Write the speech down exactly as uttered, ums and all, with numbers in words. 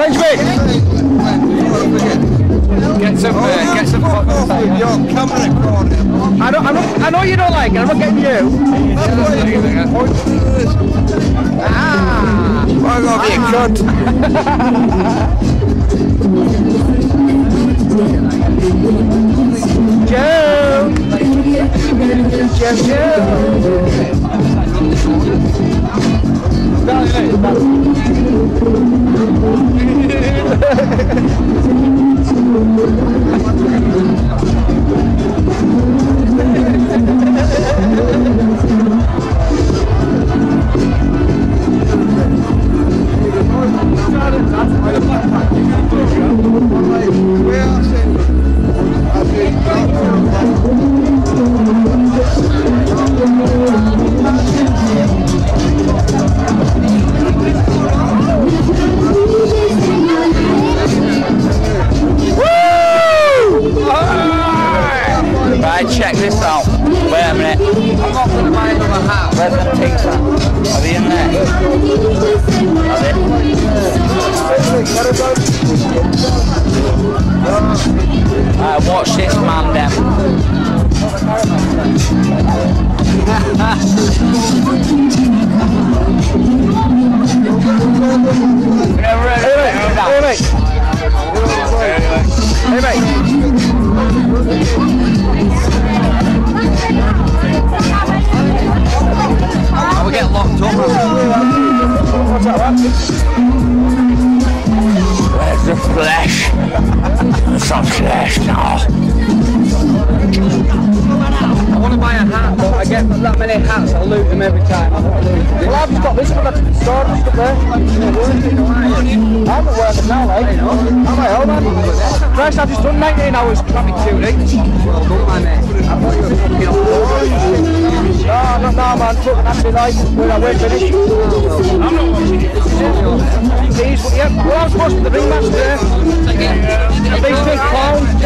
Benjamin! Get some, uh, get some fucking your camera recording. I know, I know, I know you don't like it, I'm not getting you. Ah! I'm gonna be a cunt. Joe! Joe, Joe! Right, check this out. Wait a minute. I'm not going to buy another hat. Where's them pigs at? Are they in there? Are they? Right, watch this man then. Hey mate! I will get locked up. What's that one? Where's the flesh? Some flesh now. I want to buy a hat, but I get that many hats, I'll loot them every time. I don't lose them. Well, I've just got this one at the store, just up there. I'm at work now, like. I'm at home, man. Christ, I've just done nineteen hours traffic duty. Well done, my mate. I thought you were fucking off. No, not now, man. Fucking happy life when I went finish. I'm not watching it. Jeez, but yeah, well, I was watching the ring match there. A big big clown.